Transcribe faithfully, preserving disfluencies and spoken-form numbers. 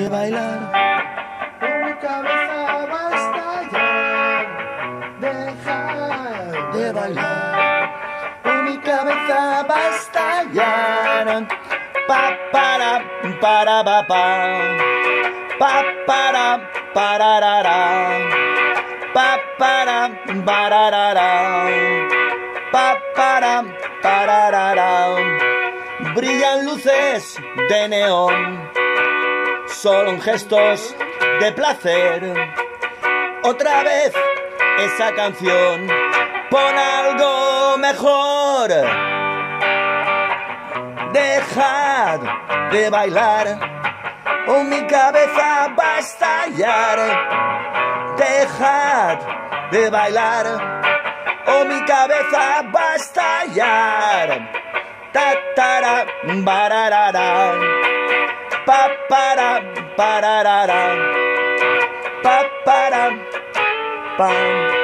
de bailar. Mi cabeza va a estallar. Deja De bailar. Oh, mi cabeza va a estallar. Pa para para pa pa. Pa para pararara. Pa para pararara. Pa para pararara. Brillan luces de neón. Solo en gestos de placer. Otra vez esa canción. Pon algo mejor. Dejad de bailar. Oh, mi cabeza va a estallar. Dejad de bailar. Oh, mi cabeza va a estallar. Ta tara bararara. Pa para pararara. Pa para pam.